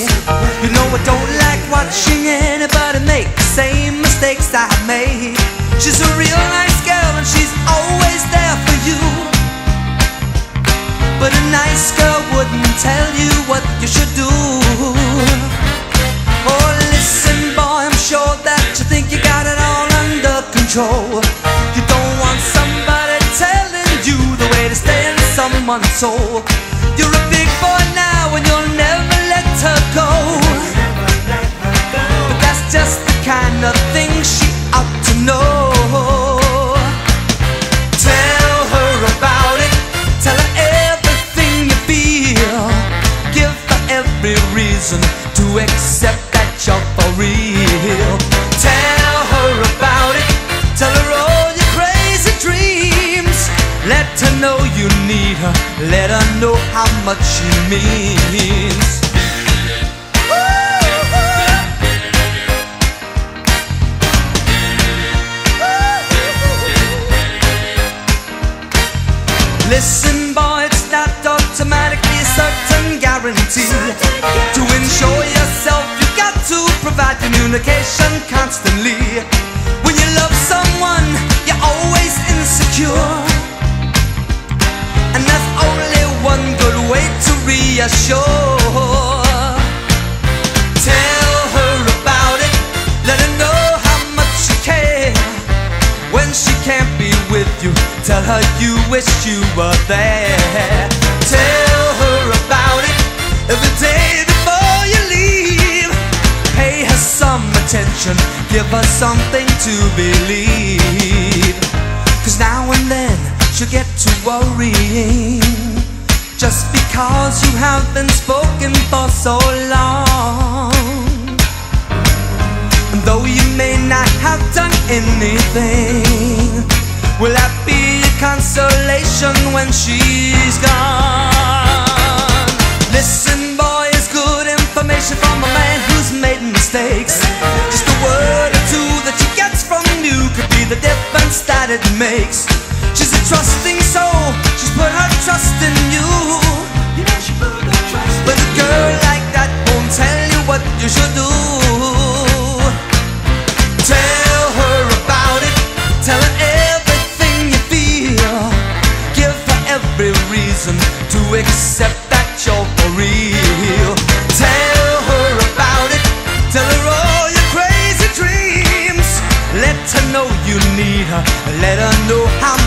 You know I don't like watching anybody make the same mistakes I made. She's a real nice girl and she's always there for you, but a nice girl wouldn't tell you what you should do. Oh, listen boy, I'm sure that you think you got it all under control. You don't want somebody telling you the way to stay in someone's soul. You're a big boy now and you'll never let her go, but that's just the kind of thing she ought to know. Tell her about it, tell her everything you feel, give her every reason to accept that you're for real. Tell her about it, tell her all your crazy dreams. Let her know you need her, let her know how much she means. Listen boy, it's not automatically a certain guarantee. To ensure yourself, you got to provide communication constantly. When you love someone, you're always insecure, and there's only one good way to reassure. Tell her about it, let her know how much you care. When she can't be with you, tell her you wish you were there. Tell her about it every day before you leave. Pay her some attention, give her something to believe, 'cause now and then she'll get to worrying, just because you have been spoken for so long. And though you may not have done anything, will that be a consolation when she's gone? Listen boy, it's good information from a man who's made mistakes. Just a word or two that she gets from you could be the difference that it makes. She's a trusting soul, she's put her trust in you. But a girl like that won't tell you what you should do. Tell her about it, tell her everything you feel, give her every reason to accept that you're for real. Tell her about it, tell her all your crazy dreams. Let her know you need her, let her know how